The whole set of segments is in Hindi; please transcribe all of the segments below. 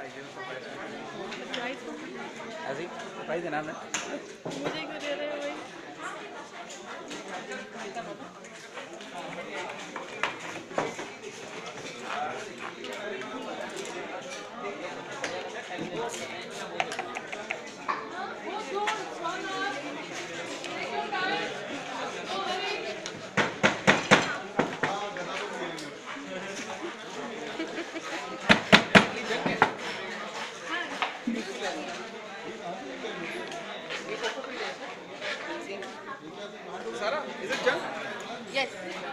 ऐसे ही प्राइस देना हमने। मुझे क्यों दे रहे हो भाई? Sarah, is it junk? Yes.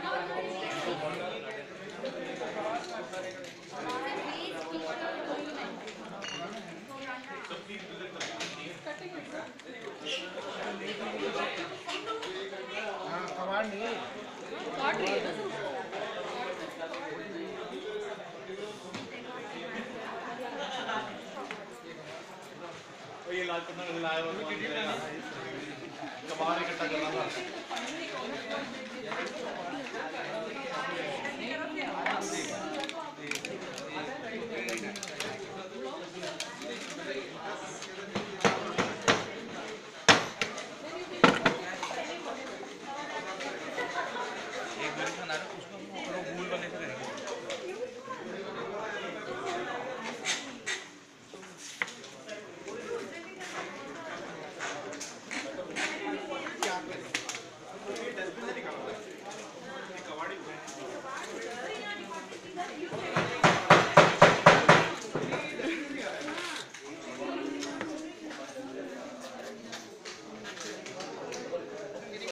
कबाड़ नहीं काट रही है ना तू? ये लाल पन्ना लाया हुआ कबाड़ इकट्ठा करना था।